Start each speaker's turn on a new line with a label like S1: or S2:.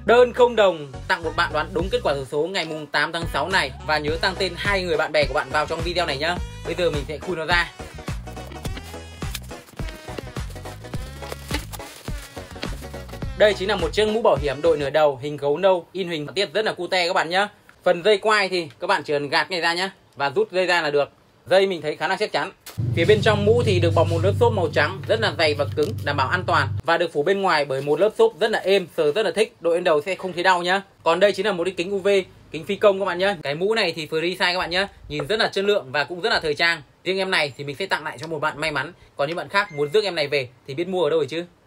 S1: Đơn không đồng tặng một bạn đoán đúng kết quả xổ số ngày mùng 8 tháng 6 này. Và nhớ tăng tên 2 người bạn bè của bạn vào trong video này nhá. Bây giờ mình sẽ khui nó ra. Đây chính là một chiếc mũ bảo hiểm đội nửa đầu hình gấu nâu, in hình tiết rất là cute các bạn nhá. Phần dây quai thì các bạn chỉ cần gạt cái này ra nhá và rút dây ra là được. Dây mình thấy khá là chắc chắn. Phía bên trong mũ thì được bọc một lớp xốp màu trắng rất là dày và cứng, đảm bảo an toàn, và được phủ bên ngoài bởi một lớp xốp rất là êm, sờ rất là thích, đội lên đầu sẽ không thấy đau nhá. Còn đây chính là một cái kính UV, kính phi công các bạn nhá. Cái mũ này thì free size các bạn nhá, nhìn rất là chất lượng và cũng rất là thời trang. Riêng em này thì mình sẽ tặng lại cho một bạn may mắn, còn những bạn khác muốn rước em này về thì biết mua ở đâu rồi chứ.